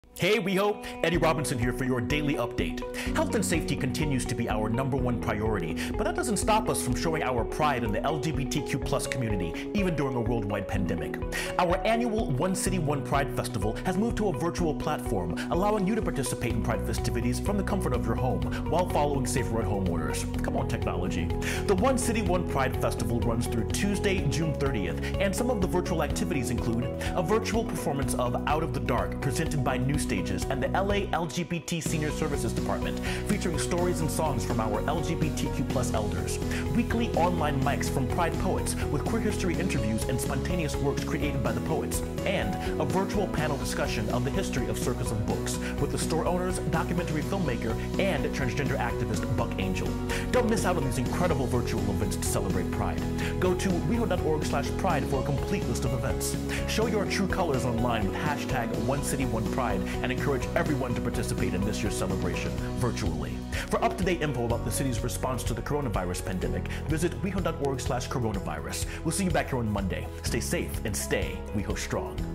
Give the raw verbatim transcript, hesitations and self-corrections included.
Hey WeHo, Eddie Robinson here for your daily update. Health and safety continues to be our number one priority, but that doesn't stop us from showing our pride in the L G B T Q plus community, even during a worldwide pandemic. Our annual One City, One Pride Festival has moved to a virtual platform, allowing you to participate in Pride festivities from the comfort of your home, while following safer at home orders. Come on, technology. The One City, One Pride Festival runs through Tuesday, June thirtieth, and some of the virtual activities include a virtual performance of Out of the Dark, presented by New Stages and the L A L G B T Senior Services Department, featuring stories and songs from our L G B T Q plus elders. Weekly online mics from Pride poets with queer history interviews and spontaneous works created by the poets. And a virtual panel discussion of the history of Circus of Books with the store owners, documentary filmmaker, and transgender activist Buck Angel. Don't miss out on these incredible virtual events to celebrate Pride. Go to weho dot org slash pride for a complete list of events. Show your true colors online with hashtag One City, One Pride and encourage everyone to participate in this year's celebration virtually. For up-to-date info about the city's response to the coronavirus pandemic, visit weho dot org slash coronavirus. We'll see you back here on Monday. Stay safe and stay WeHo strong.